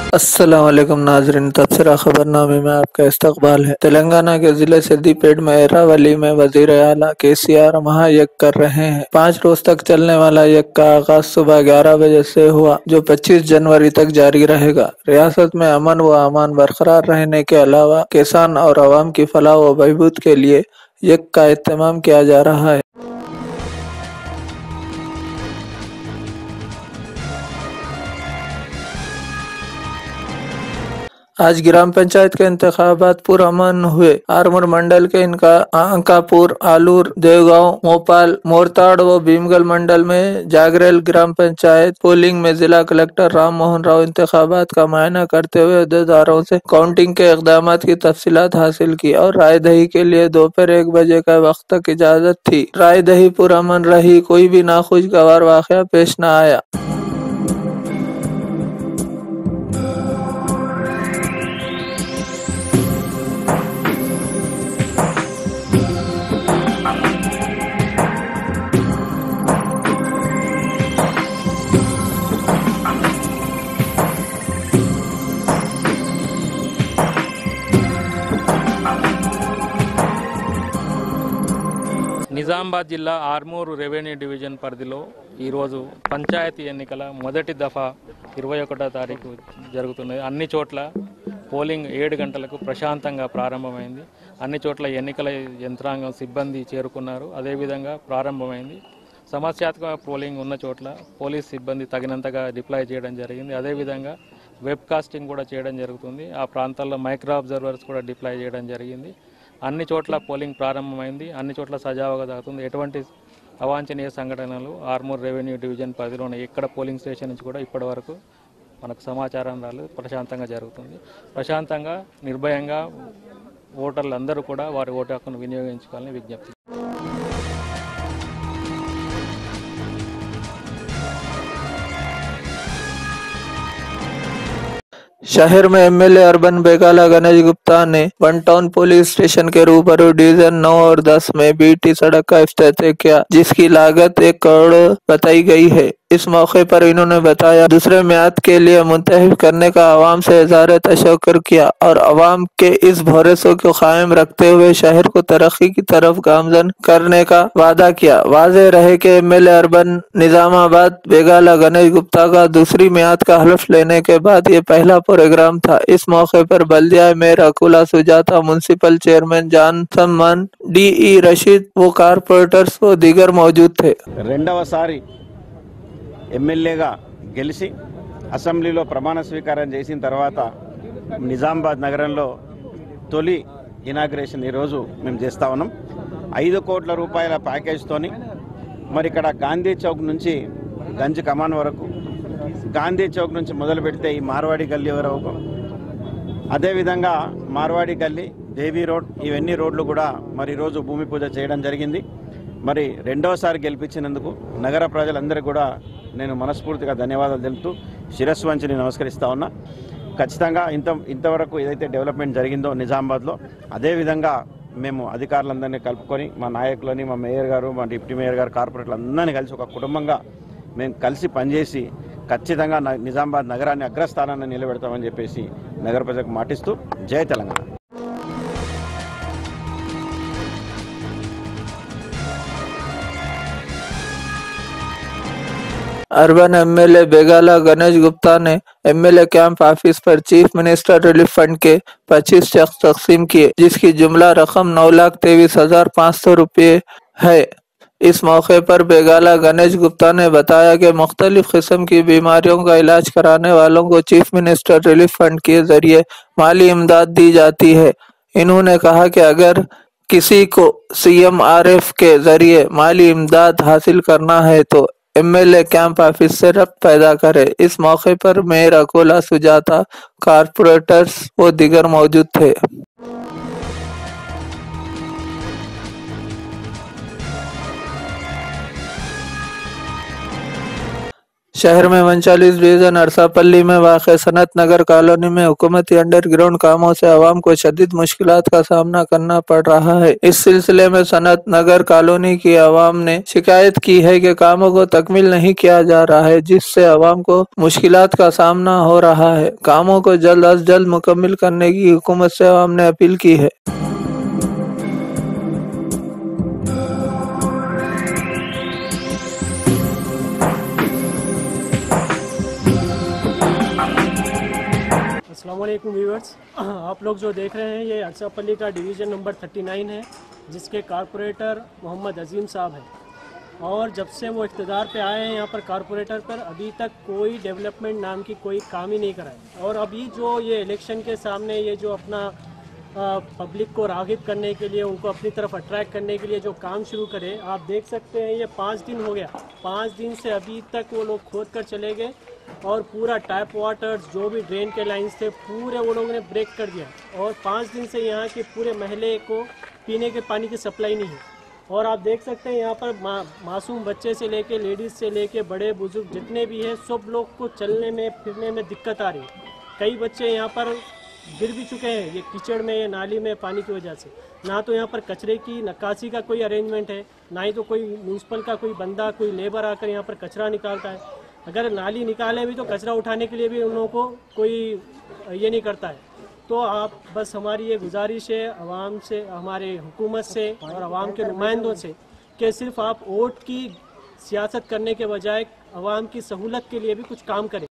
अस्सलाम वालेकुम नाज़रीन, तबसरा खबरनामे में आपका इस्तकबाल है। तेलंगाना के जिले सिद्दीपेट में एरावली में वजीर आला KCR महायज्ञ कर रहे हैं। 5 रोज तक चलने वाला यज्ञ का आगाज सुबह 11 बजे से हुआ, जो 25 जनवरी तक जारी रहेगा। रियासत में अमन व अमान बरकरार रहने के अलावा किसान और अवाम की फलाह व बहबूद के लिए यज्ञ का एहतमाम किया जा रहा है। आज ग्राम पंचायत के इंतखाबात पुरअमन हुए। आरमूर मंडल के इनका अंकापुर, आलूर, देवगांव, मोपाल, मोरताड़ व भीमगल मंडल में जागरेल ग्राम पंचायत पोलिंग में जिला कलेक्टर राम मोहन राव इंतखाबात का मुआयना करते हुए अहदेदारों से काउंटिंग के इकदाम की तफसीलात हासिल की और राय दही के लिए दोपहर 1 बजे का वक्त तक इजाजत थी। राय दही पुरअमन रही, कोई भी नाखुशगवार वाकया पेश न आया। నిజామాబాద్ జిల్లా ఆర్మూరు రెవెన్యూ డివిజన్ పరిధిలో ఈరోజు పంచాయతీ ఎన్నికల మొదటి దఫా 21వ తారీఖు జరుగుతున్నది. అన్ని చోట్ల పోలింగ్ 7 గంటలకు ప్రశాంతంగా ప్రారంభమైంది. అన్ని చోట్ల ఎన్నికల యంత్రాంగం సిబ్బంది చేరుకున్నారు. అదేవిధంగా ప్రారంభమైంది. సమస్యాత్మక పోలింగ్ ఉన్న చోట్ల పోలీస్ సిబ్బంది తగినంతగా డిప్లాయ్ చేయడం జరిగింది. అదేవిధంగా వెబ్ కాస్టింగ్ కూడా చేయడం జరుగుతుంది. ఆ ప్రాంతాల్లో మైక్రో అబ్జర్వర్స్ కూడా డిప్లాయ్ చేయడం జరిగింది. అన్ని చోట్ల పోలింగ్ ప్రారంభమైంది. అన్ని చోట్ల సజావుగా జరుగుతుంది. ఎటువంటి అవాంఛనీయ సంఘటనలు ఆర్మూర్ రెవెన్యూ డివిజన్ పరిధిలోని ఎక్కడ పోలింగ్ స్టేషన్ నుంచి కూడా ఇప్పటి వరకు మనకు సమాచారం రాలేదు. ప్రశాంతంగా జరుగుతుంది. ప్రశాంతంగా నిర్భయంగా ఓటర్లు అందరూ కూడా వారి ఓటు హక్కును వినియోగించుకోవాలని విజ్ఞప్తి. शहर में MLA अर्बन बेगाला गणेश गुप्ता ने वन टाउन पुलिस स्टेशन के रूबरू डिवीजन 9 और 10 में BT सड़क का इफ्तिताह किया, जिसकी लागत 1 करोड़ बताई गई है। इस मौके पर इन्होंने बताया दूसरे म्याद के लिए मुंतखब करने का अवाम से इज़हार तशक्कुर किया और अवाम के इस भरोसे को कायम रखते हुए शहर को तरक्की की तरफ गामजन करने का वादा किया। वाज़ेह रहे कि MLA अर्बन निजामाबाद बेगाला गणेश गुप्ता का दूसरी म्याद का हल्फ लेने के बाद ये पहला प्रोग्राम था। इस मौके पर बल्दिया mayor Akula Sujata, municipal chairman जान सम्मान, DE रशीद वो कारपोरेटर्स वो दीगर मौजूद थे। రెండవసారి ఎమ్మెల్యేగా గెలిచి అసెంబ్లీలో ప్రమాణ స్వీకారం చేసిన తర్వాత నిజామాబాద్ నగరంలో తొలి ఇనాగ్రేషన్ ఈరోజు మేము చేస్తా ఉన్నాం. 5 కోట్ల రూపాయల ప్యాకేజ్తోని మరి ఇక్కడ గాంధీ చౌక్ నుంచి గంజ్ కమాన్ వరకు, గాంధీ చౌక్ నుంచి మొదలు పెడితే ఈ మార్వాడి గల్లీ వరకు, అదేవిధంగా మార్వాడి గల్లీ, దేవీ రోడ్, ఇవన్నీ రోడ్లు కూడా మరి ఈరోజు భూమి పూజ చేయడం జరిగింది. మరి రెండోసారి గెలిపించినందుకు నగర ప్రజలందరికీ కూడా నేను మనస్ఫూర్తిగా ధన్యవాదాలు తెలుపుతూ శిరస్సు వంచి నమస్కరిస్తా ఉన్నా. ఖచ్చితంగా ఇంతవరకు ఏదైతే డెవలప్మెంట్ జరిగిందో నిజామాబాద్లో, అదేవిధంగా మేము అధికారులందరినీ కలుపుకొని మా నాయకులని, మా మేయర్ గారు, మా డిప్యూటీ మేయర్ గారు, కార్పొరేటర్లు అందరినీ కలిసి ఒక కుటుంబంగా మేము కలిసి పనిచేసి ఖచ్చితంగా నిజామాబాద్ నగరాన్ని అగ్రస్థానాన్ని నిలబెడతామని చెప్పేసి నగర ప్రజలకు మాటిస్తూ జై తెలంగాణ. अर्बन MLA बेगाला गणेश गुप्ता ने MLA कैंप ऑफिस पर चीफ मिनिस्टर रिलीफ फंड के 25 चेक तकसीम किए, जिसकी जुमला रकम 9,23,500 रुपये है। इस मौके पर बेगाला गणेश गुप्ता ने बताया कि मुख्तलिफ किस्म की बीमारियों का इलाज कराने वालों को चीफ मिनिस्टर रिलीफ फंड के जरिए माली इमदाद दी जाती है। इन्होंने कहा कि अगर किसी को CMRF के जरिए माली इमदाद हासिल करना है तो MLA कैंप ऑफिस से रब्त पैदा करे। इस मौके पर मेयर अकोला सुजाता, कारपोरेटर्स वो दीगर मौजूद थे। शहर में 39 डिवीजन अरसापल्ली में वाक़ सनत नगर कॉलोनी में हुकूमती अंडरग्राउंड कामों से आवाम को शदीद मुश्किलात का सामना करना पड़ रहा है। इस सिलसिले में सनत नगर कॉलोनी की आवाम ने शिकायत की है कि कामों को तकमील नहीं किया जा रहा है, जिससे आवाम को मुश्किलात का सामना हो रहा है। कामों को जल्द अज जल्द मुकम्मल करने की हुकूमत से आवाम ने अपील की है। अस्सलामुअलैकुम व्यूअर्स, आप लोग जो देख रहे हैं ये अरसापल्ली का डिवीज़न नंबर 39 है, जिसके कारपोरेटर मोहम्मद अजीम साहब हैं। और जब से वो इक़्तिदार पे आए हैं यहाँ पर कारपोरेटर पर अभी तक कोई डेवलपमेंट नाम की कोई काम ही नहीं कराया। और अभी जो ये इलेक्शन के सामने ये जो अपना पब्लिक को राग़िब करने के लिए, उनको अपनी तरफ अट्रैक्ट करने के लिए जो काम शुरू करे, आप देख सकते हैं ये 5 दिन हो गया। 5 दिन से अभी तक वो लोग खोद कर चले गए और पूरा टैप वाटर्स जो भी ड्रेन के लाइन्स थे पूरे वो लोगों ने ब्रेक कर दिया। और 5 दिन से यहाँ के पूरे महल्ले को पीने के पानी की सप्लाई नहीं है। और आप देख सकते हैं यहाँ पर मासूम बच्चे से लेके लेडीज़ से लेके बड़े बुजुर्ग जितने भी हैं, सब लोग को चलने में फिरने में दिक्कत आ रही है। कई बच्चे यहाँ पर गिर भी चुके हैं ये कीचड़ में, ये नाली में पानी की वजह से। ना तो यहाँ पर कचरे की निकासी का कोई अरेंजमेंट है, ना ही तो कोई म्यूनसिपल का कोई बंदा, कोई लेबर आकर यहाँ पर कचरा निकालता है। अगर नाली निकाले भी तो कचरा उठाने के लिए भी उन लोगों को कोई ये नहीं करता है। तो आप बस हमारी ये गुजारिश है आवाम से, हमारे हुकूमत से और आवाम के नुमाइंदों से कि सिर्फ आप वोट की सियासत करने के बजाय आवाम की सहूलत के लिए भी कुछ काम करें।